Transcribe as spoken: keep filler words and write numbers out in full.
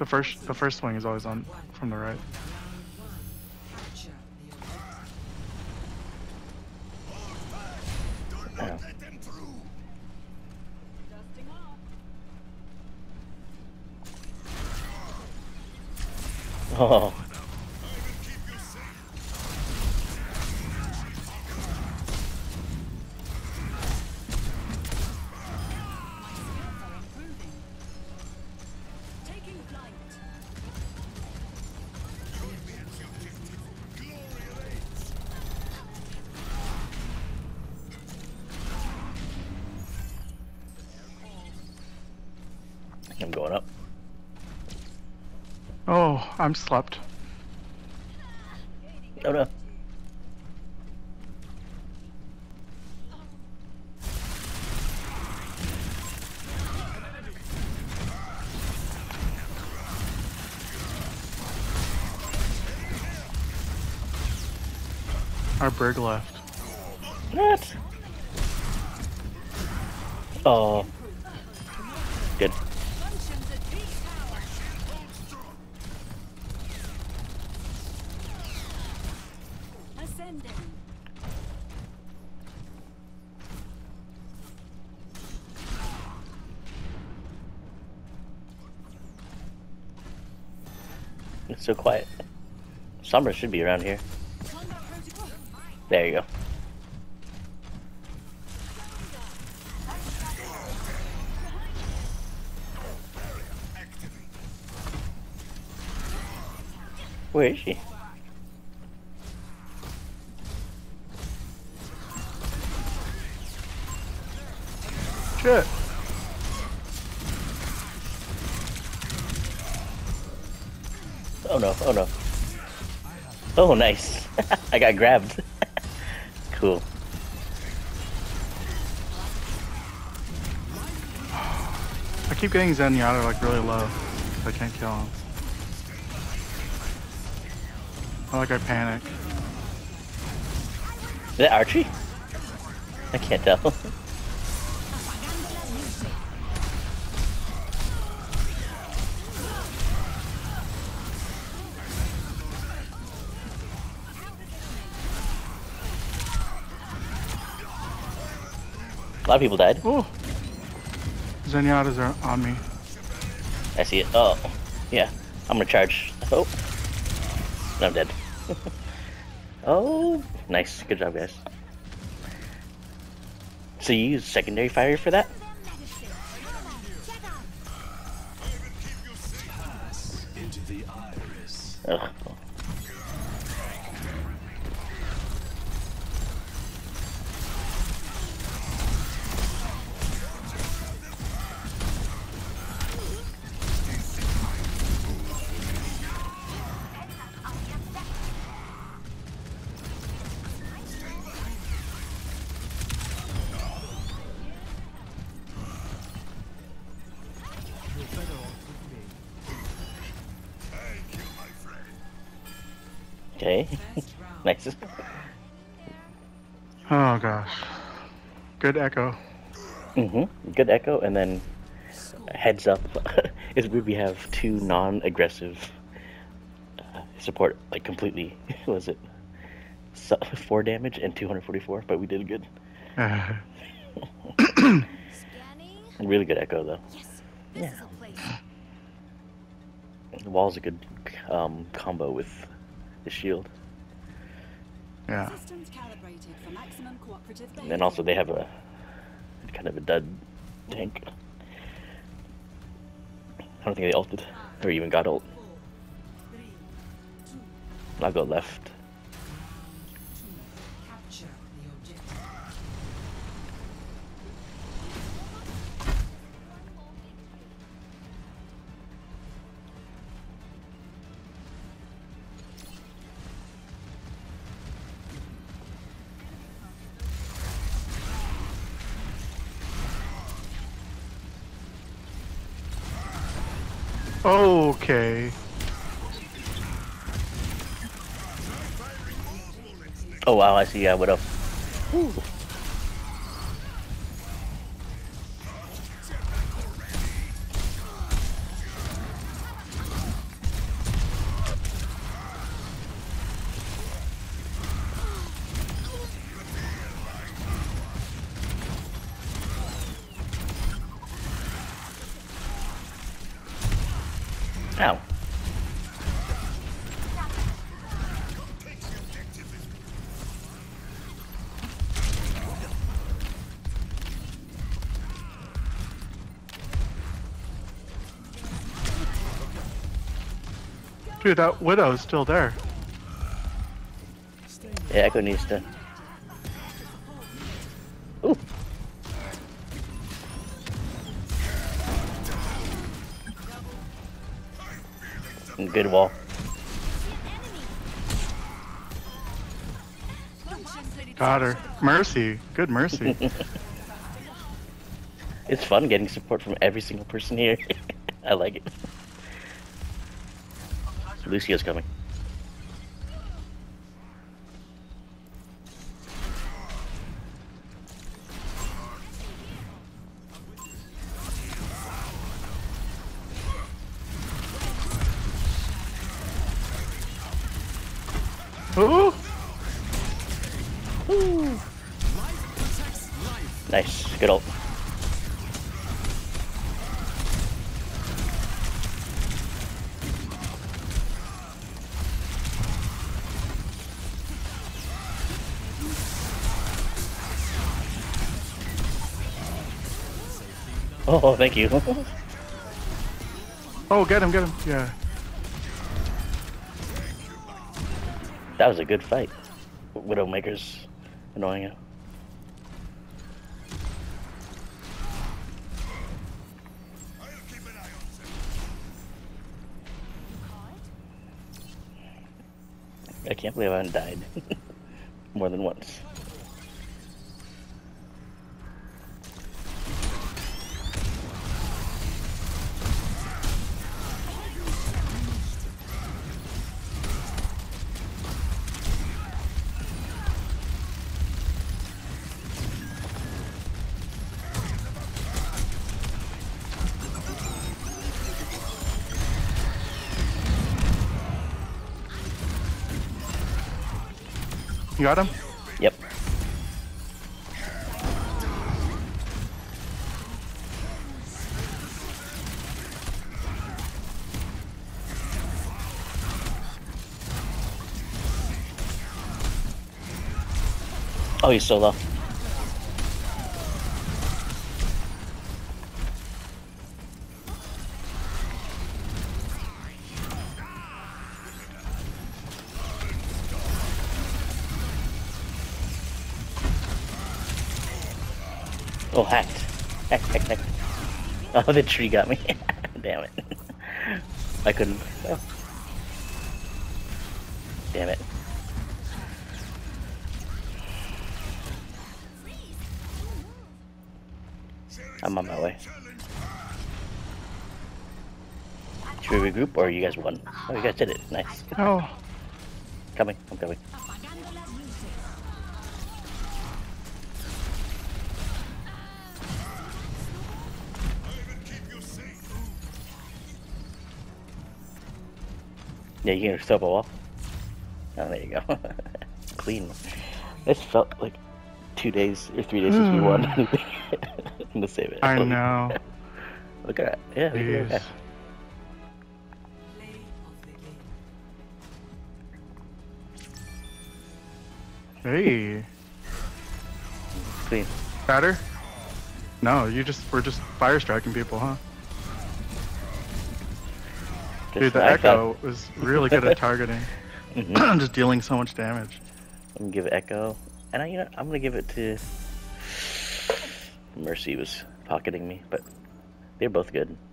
The first the first swing is always on from the right. Oh. Oh. I'm going up. Oh, I'm slept. Oh no. Our Brig left. What? Oh. Good. It's so quiet. Summer should be around here. There you go. Where is she? Shit. Oh no, oh no. Oh, nice. I got grabbed. Cool. I keep getting Zenyatta like really low. I can't kill him. I like I panic. Is that Archie? I can't tell. A lot of people died. Oh, Zenyatta's are on me. I see it. Oh, yeah. I'm gonna charge. Oh, I'm dead. Oh, nice. Good job, guys. So you use secondary fire for that? Ugh. Okay. Nice. Oh gosh. Good echo. Mm-hmm. Good echo, and then heads up is where we have two non-aggressive uh, support, like completely. What was it so, four damage and two hundred forty-four? But we did good. Uh, Really good echo though. Yeah. The wall's a good um, combo with the shield. yeah. And then also they have a kind of a dud tank. I don't think they ulted or even got ult. I'll go left. Okay. Oh wow, I see. Yeah, what up? Ooh. Ow. Dude, that Widow's still there. Yeah, Echo needs to. Ooh. Good wall. Got her. Mercy. Good mercy. It's fun getting support from every single person here. I like it. Lucio's coming. Ooh. Ooh. Nice. Good ult. Oh, thank you. Oh, get him, get him. Yeah. That was a good fight. Widowmaker's annoying it. I can't believe I haven't died more than once. You got him? Yep. Oh, he's so low. Oh, hacked. Hacked, hacked, hacked. Oh, the tree got me. Damn it. I couldn't. Oh. Damn it. I'm on my way. Should we regroup or you guys won? Oh, you guys did it. Nice. Oh. Coming. I'm coming. Yeah, you can stop a wall. Oh, there you go. Clean. This felt like two days or three days since we won. I'm gonna save it. I know. Look at that. Yeah, look at that. Hey. Clean. Batter? No, you just we're just fire striking people, huh? Dude, the Echo was really good at targeting. Mm-hmm. Just dealing so much damage. I'm gonna give it Echo, and I, you know, I'm gonna give it to Mercy. Was pocketing me, but they're both good.